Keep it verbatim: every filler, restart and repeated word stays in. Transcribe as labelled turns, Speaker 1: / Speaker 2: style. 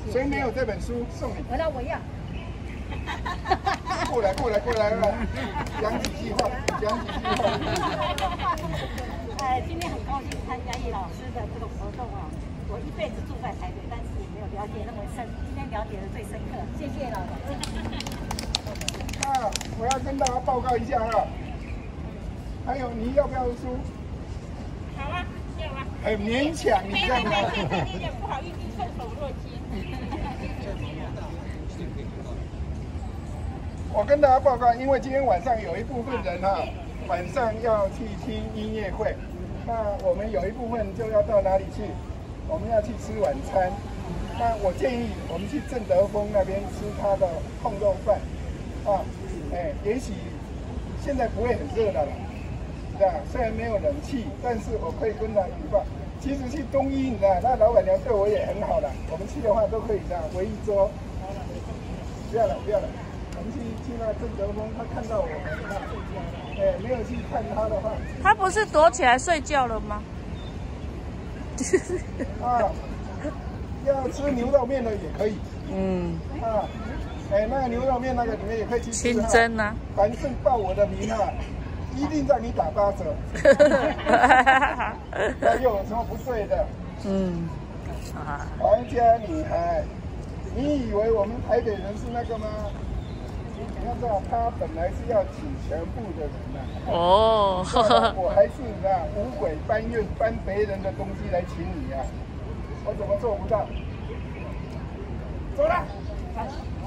Speaker 1: 谁没有这本书送你？
Speaker 2: 我那我要。
Speaker 1: 过来过来过来了，讲几句话，讲几句话。
Speaker 2: 哎，今天很高兴参加叶老师的这个活动啊！我一辈子住在台北，但是也没有了解那么深，今天了解的最深刻，谢谢老师。
Speaker 1: 啊，我要跟大家报告一下哈，还有你要不要书？
Speaker 3: 好啊，要啊。
Speaker 1: 很勉强，你知道吗？
Speaker 3: 没没没，有点不好意思，受宠若惊。
Speaker 1: 我跟大家报告，因为今天晚上有一部分人哈、啊，晚上要去听音乐会，那我们有一部分就要到哪里去？我们要去吃晚餐。那我建议我们去正德丰那边吃他的控肉饭，啊，哎，也许现在不会很热的了，是吧？虽然没有冷气，但是我可以跟他预报。其实去东一，你知道，那老板娘对我也很好了。我们去的话都可以这样围一桌。不要了，不要了。我们去去那正德丰，他看到我们，哎，没有去看他的话，
Speaker 4: 他不是躲起来睡觉了吗？
Speaker 1: 啊，要吃牛肉面的也可以。嗯。啊，哎，那个牛肉面那个你们也可以去吃。清蒸啊。凡是报我的名啊，一定让你打八折。那又有什么不对的？嗯。啊。皇家女孩，你以为我们台北人是那个吗？你要知道，他本来是要请全部的人呐、啊。哦。我还是啊，五鬼搬运搬别人的东西来请你呀、啊，我怎么做不到？走了。